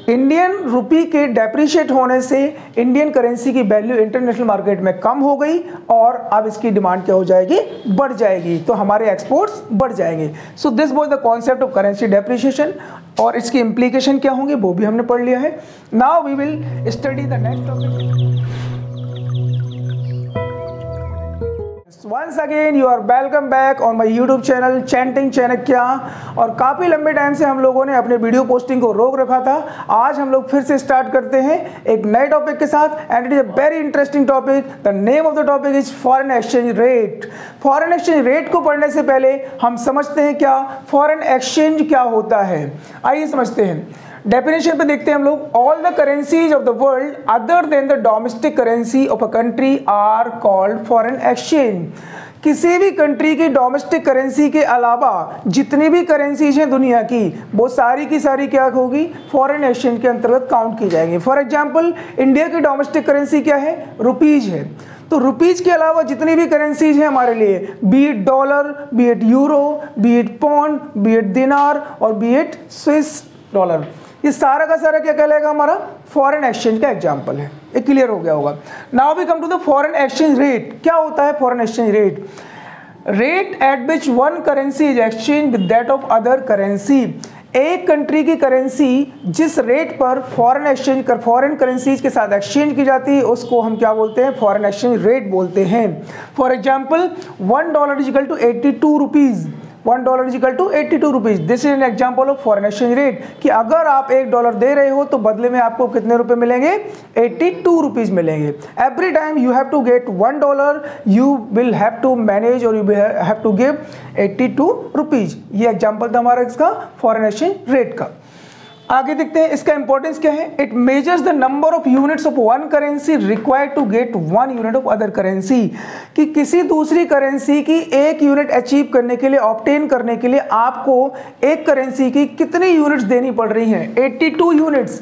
Indian rupee के depreciate होने से इंडियन करेंसी की वैल्यू इंटरनेशनल मार्केट में कम हो गई और अब इसकी डिमांड क्या हो जाएगी, बढ़ जाएगी, तो हमारे एक्सपोर्ट्स बढ़ जाएंगे। So this was the concept of currency depreciation और इसकी इम्प्लीकेशन क्या होंगे वो भी हमने पढ़ लिया है। Now we will study the next topic. Once again you are welcome back on my YouTube channel chanting Chanakya. और काफ़ी लंबे टाइम से हम लोगों ने अपने वीडियो पोस्टिंग को रोक रखा था। आज हम लोग फिर से स्टार्ट करते हैं एक नए टॉपिक के साथ and it is a very interesting topic. The name of the topic is foreign exchange rate. Foreign exchange rate को पढ़ने से पहले हम समझते हैं क्या फॉरेन एक्सचेंज क्या होता है। आइए समझते हैं। डेफिनेशन पे देखते हैं हम लोग। All the currencies of the world other than the domestic currency of a country are called foreign exchange. किसी भी कंट्री की डोमेस्टिक करेंसी के अलावा जितनी भी करेंसीज हैं दुनिया की, वो सारी की सारी क्या होगी, फॉरेन एक्सचेंज के अंतर्गत काउंट की जाएंगी। फॉर एग्जांपल इंडिया की डोमेस्टिक करेंसी क्या है, रुपीज है। तो रुपीज के अलावा जितनी भी करेंसीज हैं हमारे लिए, be it dollar, be it euro, be it pound, be it dinar और बी इट स्विस डॉलर, ये सारा का सारा क्या कहलाएगा, हमारा फॉरेन एक्सचेंज का एग्जांपल है। ये क्लियर हो गया होगा। Now we come to the foreign exchange rate. क्या होता है foreign exchange rate? Rate at which one currency is exchange with that of other currency. एक कंट्री की करेंसी जिस रेट पर फॉरेन एक्सचेंज कर फॉरेन करेंसीज के साथ एक्सचेंज की जाती है उसको हम क्या बोलते हैं, फॉरेन एक्सचेंज रेट बोलते हैं। For example $1 is equal to 82 rupees. $1 is equal to 82 rupees. This is an example of foreign exchange rate कि अगर आप $1 दे रहे हो तो बदले में आपको कितने रुपए मिलेंगे, 82 रुपीज मिलेंगे। Every time you have to get $1 you will have to manage और you have to give 82 rupees. ये एग्जाम्पल था हमारा इसका फॉरेन एक्सचेंज रेट का। आगे देखते हैं इसका इंपॉर्टेंस क्या है। It measures the number of units of one currency required to get 1 unit of other currency. कि किसी दूसरी करेंसी की 1 यूनिट अचीव करने के लिए, ऑब्टेन करने के लिए आपको एक करेंसी की कितनी यूनिट्स देनी पड़ रही हैं, 82 यूनिट्स।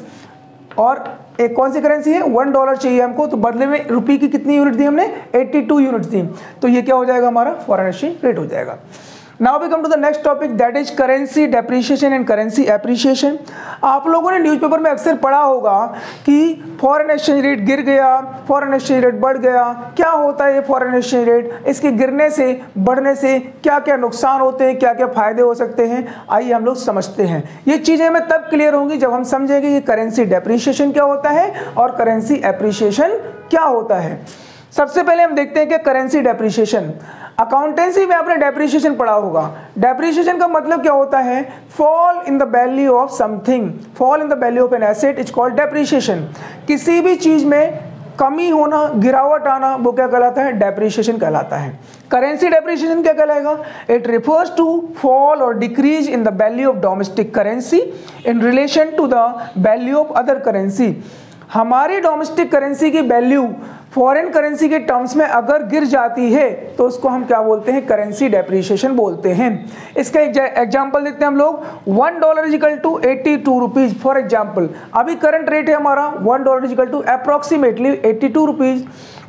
और एक कौन सी करेंसी है, $1 चाहिए हमको, तो बदले में रुपये की कितनी यूनिट दी हमने, 82 यूनिट्स दी। तो ये क्या हो जाएगा, हमारा फॉरेन एक्सचेंज रेट हो जाएगा। Now we come to the next topic that is currency depreciation and currency appreciation। आप लोगों ने न्यूज़पेपर में अक्सर पढ़ा होगा कि फॉरेन एक्सचेंज रेट गिर गया, फॉरेन एक्सचेंज रेट बढ़ गया। क्या होता है ये फॉरेन एक्सचेंज रेट, इसके गिरने से बढ़ने से क्या क्या नुकसान होते हैं, क्या क्या फायदे हो सकते हैं, आइए हम लोग समझते हैं। ये चीज़ें हमें तब क्लियर होंगी जब हम समझेंगे कि करेंसी डेप्रिशिएशन क्या होता है और करेंसी एप्रिशिएशन क्या होता है। सबसे पहले हम देखते हैं कि करेंसी डेप्रिशिएशन। अकाउंटेंसी में आपने डेप्रिशिएशन पढ़ा होगा। डेप्रिशिएशन का मतलब क्या होता है, fall in the value of something, fall in the value of an asset is called depreciation. किसी भी चीज में कमी होना, गिरावट आना, वो क्या कहलाता है, डेप्रिशिएशन कहलाता है। करेंसी डेप्रिशिएशन क्या कहलाएगा, इट रिफर्स टू फॉल और decrease in the value of domestic currency in relation to the value of other currency. हमारी डोमेस्टिक करेंसी की वैल्यू फॉरेन करेंसी के टर्म्स में अगर गिर जाती है तो उसको हम क्या बोलते हैं, करेंसी डेप्रिशिएशन बोलते हैं। इसका एग्जांपल देखते हैं हम लोग। $1 is equal to 82 rupees. For example अभी करंट रेट है हमारा $1 is equal to approximately 82 rupees.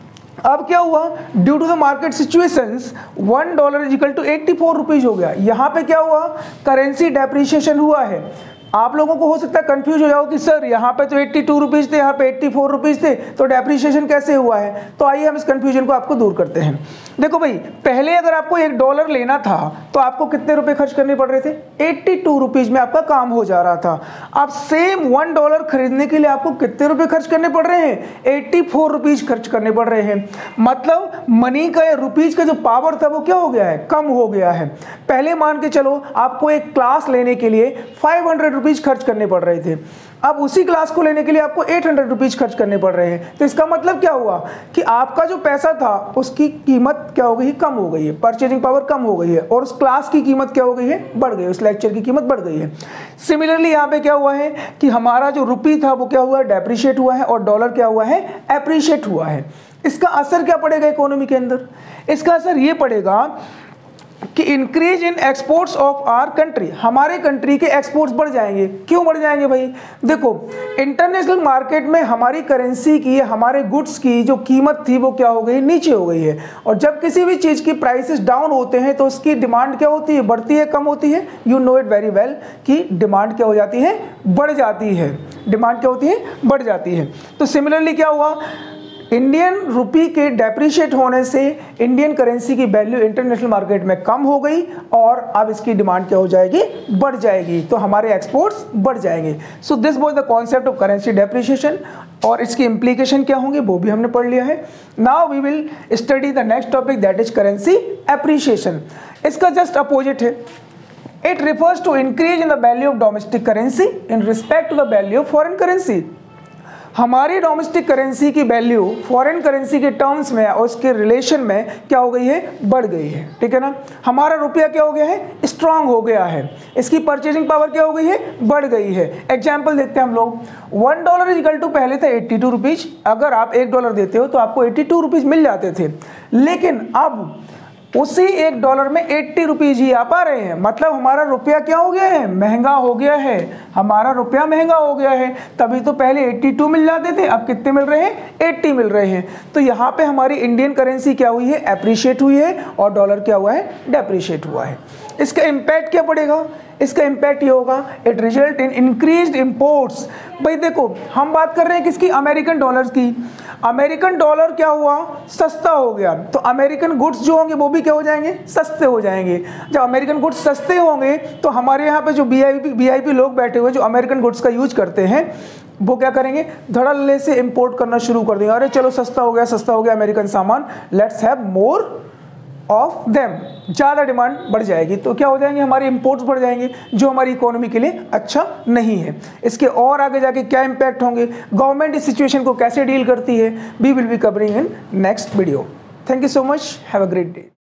अब क्या हुआ, due to the market situations $1 is equal to 84 rupees हो गया। यहाँ पे क्या हुआ, करेंसी डेप्रिशिएशन हुआ है। आप लोगों को हो सकता है कंफ्यूज हो जाओ कि सर यहाँ पे तो 82 रुपीज थे, यहाँ पे 84 रुपीज थे, तो डेप्रिशिएशन कैसे हुआ है। तो आइए हम इस कंफ्यूजन को आपको दूर करते हैं। देखो भाई, पहले अगर आपको $1 लेना था तो आपको कितने रुपए खर्च करने पड़ रहे थे, 82 रुपीज में आपका काम हो जा रहा था। अब सेम $1 खरीदने के लिए आपको कितने रुपए खर्च करने पड़ रहे हैं, 84 रुपीज खर्च करने पड़ रहे हैं। मतलब मनी का या रुपीज का जो पावर था वो क्या हो गया है, कम हो गया है। पहले मान के चलो आपको एक क्लास लेने के लिए 500 रुपीज खर्च करने पड़ रहे थे, अब उसी क्लास को लेने के लिए आपको 800 रुपीज खर्च करने पड़ रहे हैं। तो इसका मतलब क्या हुआ कि आपका जो पैसा था उसकी कीमत क्या हो गई, कम हो गई है, परचेजिंग पावर कम हो गई है, और उस क्लास की कीमत क्या हो गई है, बढ़ गई, उस लेक्चर की कीमत बढ़ गई है। सिमिलरली यहाँ पे क्या हुआ है कि हमारा जो रुपी था वो क्या हुआ है, डेप्रिशिएट हुआ है, और डॉलर क्या हुआ है, एप्रिशिएट हुआ है। इसका असर क्या पड़ेगा इकोनॉमी के अंदर, इसका असर ये पड़ेगा कि increase in exports of our country, हमारे कंट्री के एक्सपोर्ट्स बढ़ जाएंगे। क्यों बढ़ जाएंगे भाई? देखो इंटरनेशनल मार्केट में हमारी करेंसी की, हमारे गुड्स की जो कीमत थी वो क्या हो गई? नीचे हो गई है। और जब किसी भी चीज़ की प्राइसेस डाउन होते हैं तो उसकी डिमांड क्या होती है? बढ़ती है, कम होती है? You know it very well कि डिमांड क्या हो जाती है? बढ़ जाती है। डिमांड क्या होती है? बढ़ जाती है। तो सिमिलरली क्या हुआ? इंडियन रुपी के डेप्रिशिएट होने से इंडियन करेंसी की वैल्यू इंटरनेशनल मार्केट में कम हो गई और अब इसकी डिमांड क्या हो जाएगी? बढ़ जाएगी। तो हमारे एक्सपोर्ट्स बढ़ जाएंगे। So this was the concept of currency depreciation और इसकी इम्प्लीकेशन क्या होंगे वो भी हमने पढ़ लिया है। Now we will study the next topic that is currency appreciation. इसका जस्ट अपोजिट है। It refers to increase in the value of domestic currency in respect to the value of foreign currency. हमारी domestic currency की value foreign currency के terms में और उसके relation में क्या हो गई है? बढ़ गई है। ठीक है ना? हमारा रुपया क्या हो गया है? स्ट्रांग हो गया है। इसकी परचेजिंग पावर क्या हो गई है? बढ़ गई है। एग्जाम्पल देखते हैं हम लोग। $1 इक्वल टू पहले था 82 रुपीज। अगर आप $1 देते हो तो आपको 82 रुपीज मिल जाते थे, लेकिन अब उसी $1 में 80 रुपीज ही आ पा रहे हैं। मतलब हमारा रुपया क्या हो गया है? महंगा हो गया है। हमारा रुपया महंगा हो गया है। तभी तो पहले 82 मिल जाते थे, अब कितने मिल रहे हैं? 80 मिल रहे हैं। तो यहाँ पे हमारी इंडियन करेंसी क्या हुई है? एप्रिशिएट हुई है और डॉलर क्या हुआ है? डेप्रिशिएट हुआ है। इसका इम्पैक्ट क्या पड़ेगा? इसका इम्पैक्ट ये होगा, it result in increased imports. भाई देखो हम बात कर रहे हैं किसकी? अमेरिकन डॉलर्स की। अमेरिकन डॉलर क्या हुआ? सस्ता हो गया। तो अमेरिकन गुड्स जो होंगे वो भी क्या हो जाएंगे? सस्ते हो जाएंगे। जब अमेरिकन गुड्स सस्ते होंगे तो हमारे यहाँ पे जो वीआईपी लोग बैठे हुए जो अमेरिकन गुड्स का यूज करते हैं वो क्या करेंगे? धड़ल्ले से इंपोर्ट करना शुरू कर देंगे। अरे चलो सस्ता हो गया अमेरिकन सामान, let's have more of them. ज़्यादा डिमांड बढ़ जाएगी तो क्या हो जाएंगे? हमारे इंपोर्ट्स बढ़ जाएंगे, जो हमारी इकोनॉमी के लिए अच्छा नहीं है। इसके और आगे जाके क्या इम्पैक्ट होंगे, गवर्नमेंट इस सिचुएशन को कैसे डील करती है, we will be covering in next video. Thank you so much, have a great day.